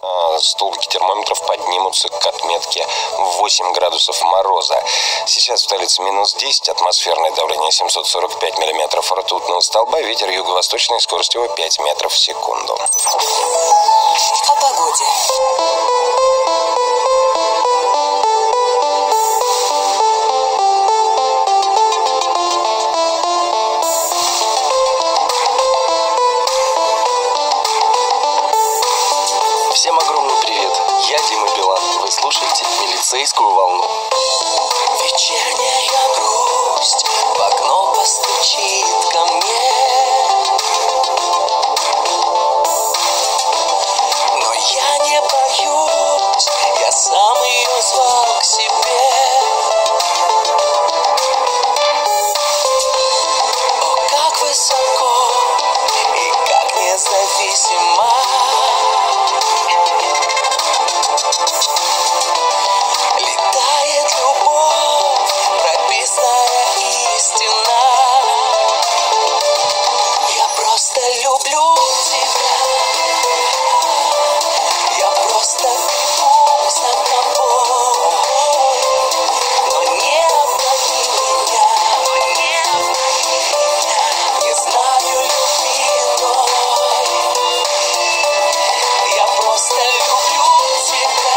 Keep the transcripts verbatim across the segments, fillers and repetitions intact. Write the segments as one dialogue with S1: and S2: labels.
S1: А, Столбики термометров поднимутся к отметке восемь градусов мороза. Сейчас в столице минус десять, атмосферное давление семьсот сорок пять миллиметров ртутного столба, ветер юго-восточной, скорость его пять метров в секунду.
S2: О погоде.
S3: Всем огромный привет, я Дима Билан, вы слушаете «Милицейскую волну».
S2: Вечерняя грусть в окно постучит ко мне, но я не боюсь, я сам ее звал к себе. О, как высоко и как независимо летает любовь, прописная истина. Я просто люблю тебя, я просто бегу за тобой, но не обмани меня, но не обмани меня, не знаю любви иной. Я просто люблю тебя,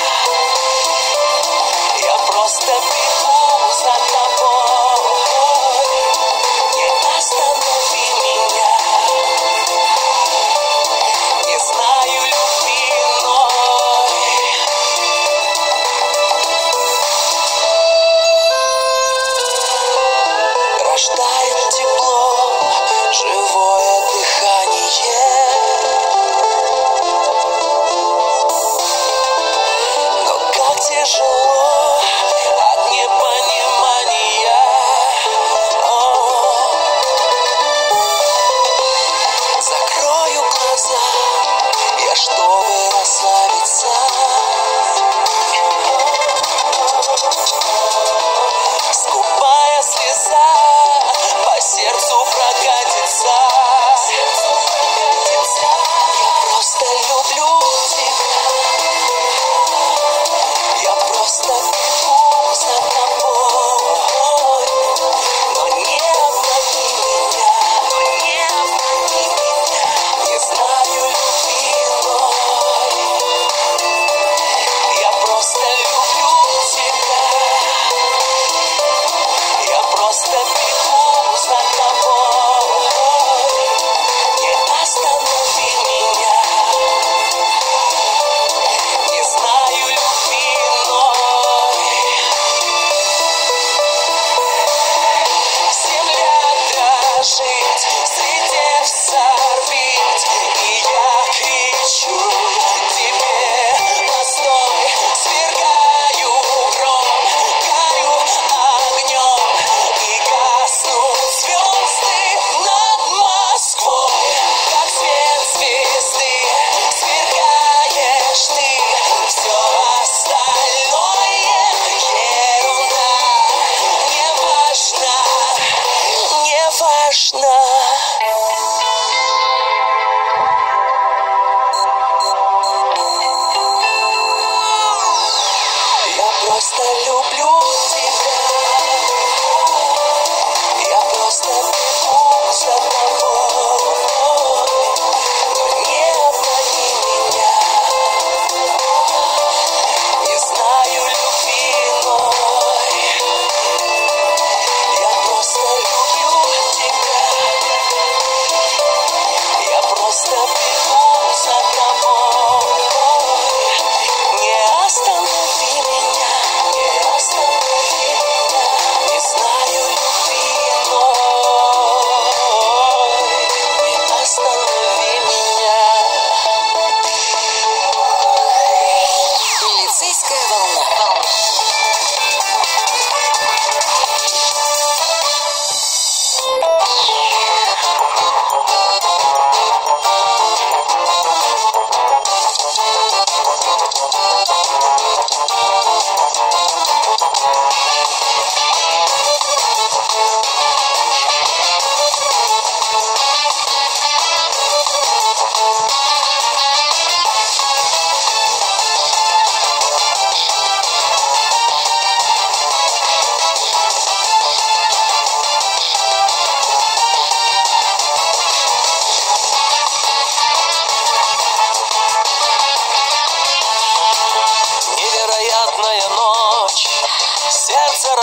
S2: я просто бегу за тобой, не останови меня, не знаю любви иной. Рождает тепло, живое дыхание, но как тяжело от непонимания. О, закрою глаза я, чтобы расслабиться. Скупая слеза по сердцу прокатится. Я просто люблю тебя, я просто бегу за тобой, но не обмани меня, но не обмани меня, не знаю любви иной.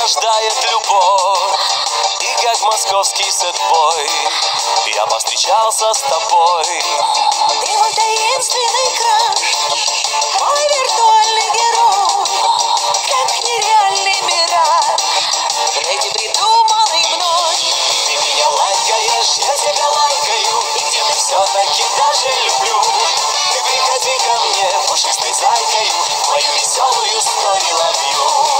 S2: рождает любовь. И как московский сэдбой я повстречался с тобой.
S4: Ты мой таинственный краш, мой виртуальный герой, как нереальный мираж, эти придуманный мной.
S2: Ты меня лайкаешь, я тебя лайкаю, и где-то все-таки даже люблю. Ты приходи ко мне, пушистой зайкою, мою веселую story love you.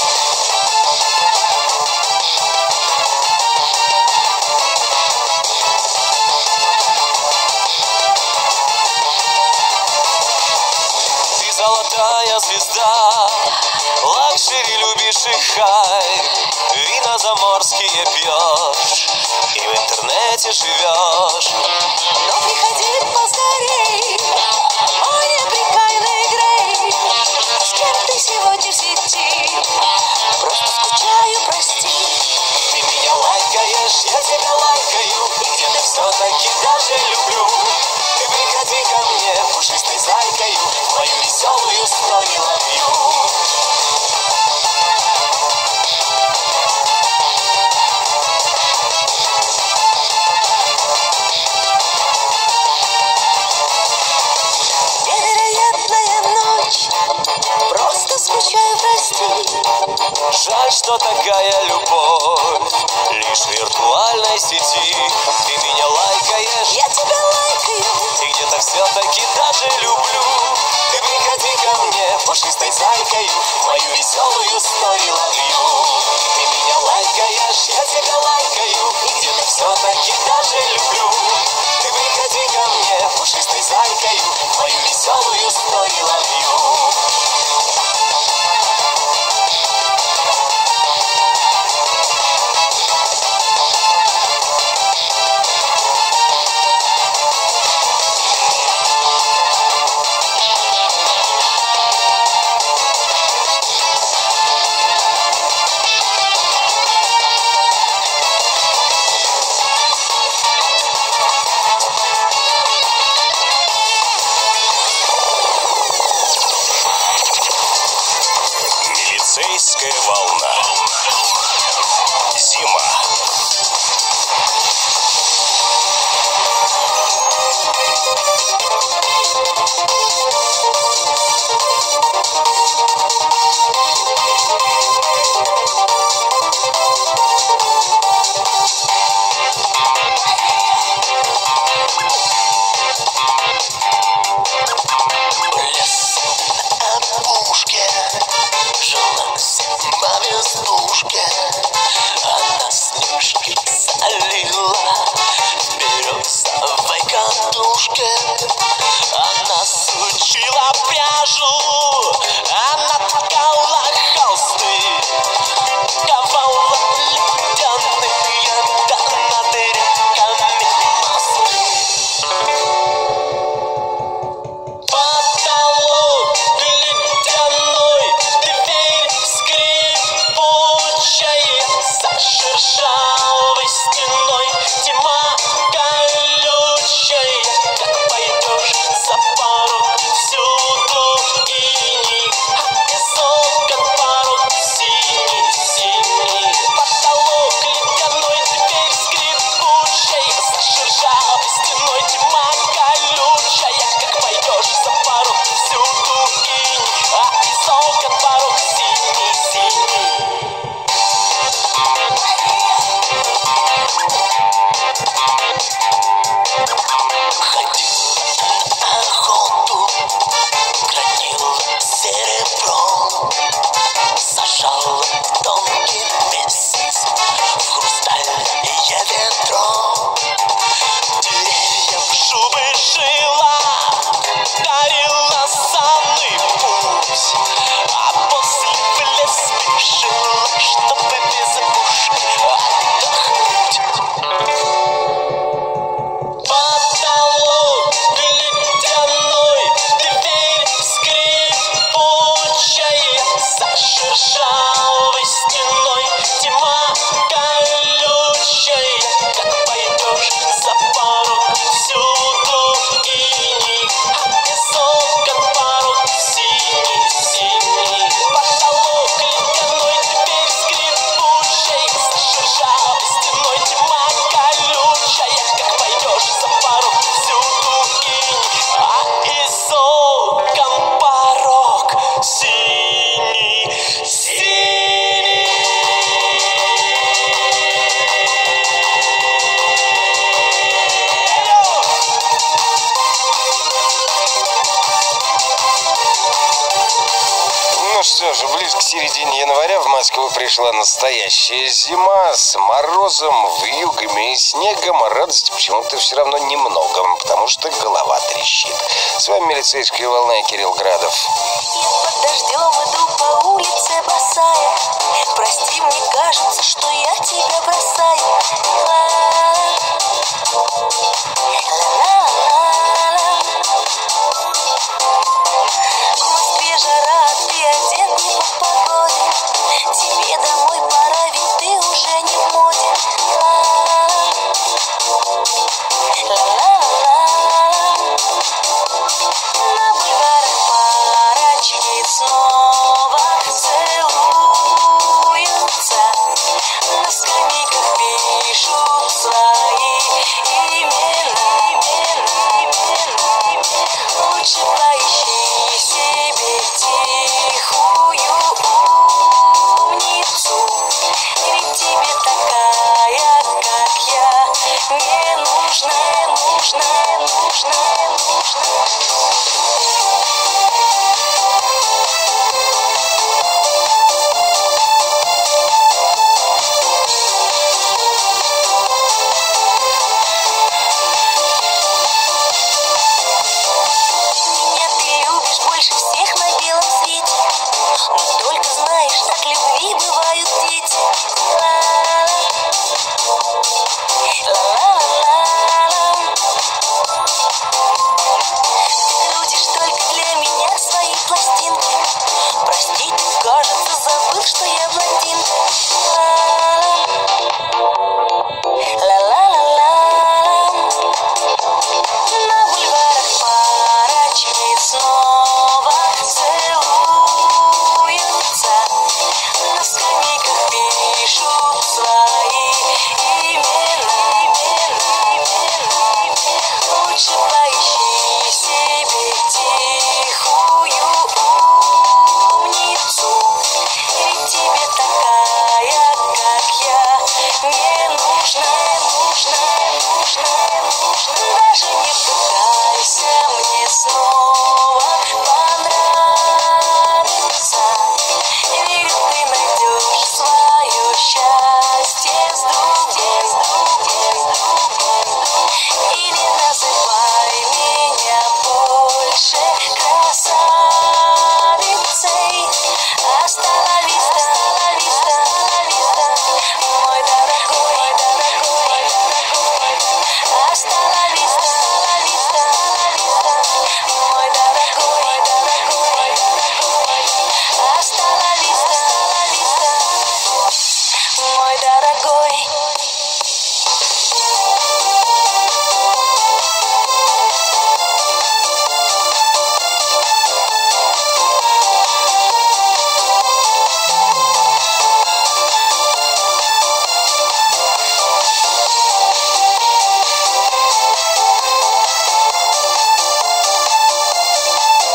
S2: Ты золотая звезда, лакшери любишь и хай, вина заморские пьешь и в интернете живешь.
S4: Но приходи поскорей, мой неприкаянный Грей. С кем ты сегодня в сети? Просто скучаю, прости.
S2: Ты меня лайкаешь, я тебя лайкаю, и где-то все-таки даже люблю. Ты приходи ко мне, пушистой зайкою, мою веселую story love you.
S4: Невероятная ночь, просто скучаю, прости.
S2: Жаль, что такая любовь лишь в виртуальной сети. Ты меня лайкаешь,
S4: Я тебя лайкаю,
S2: и где-то все-таки даже люблю. Ты приходи ко мне, пушистой зайкою, мою веселую story love you. Ты меня лайкаешь, я тебя лайкаю, и где-то все-таки даже люблю. Ты приходи ко мне, пушистой зайкою, мою веселую story love you. Милицейская волна. Зима.
S4: лес на опушке, жила зима в избушке. Она снежки солила в березовой катушке. Она сучит
S1: Ну что же, ближе к середине января в Москву пришла настоящая зима с морозом, вьюгами и снегом. А радости почему-то все равно немного, потому что голова трещит. С вами милицейская волна и Кирилл Градов.
S2: Я под дождем иду по улице босая. Прости, мне кажется, что я тебя бросаю. Ла-ла-ла-ла-ла. В Москве жара, ты одет не по погоде. Тебе домой пора, ведь ты уже не в моде. Ла-ла-ла-ла-ла. На бульварах парочки снова целуются. На скамейках пишут свои имена. Лучше поищи себе тихую умницу. Ведь тебе такая, как я, не нужна, нужна, нужна, нужна. Меня ты любишь больше всех на белом свете. Но только знаешь, от любви бывают дети. Ла-ла-ла-ла-ла. Ты крутишь только для меня свои пластинки. Прости, ты, кажется, забыл, что я блондинка.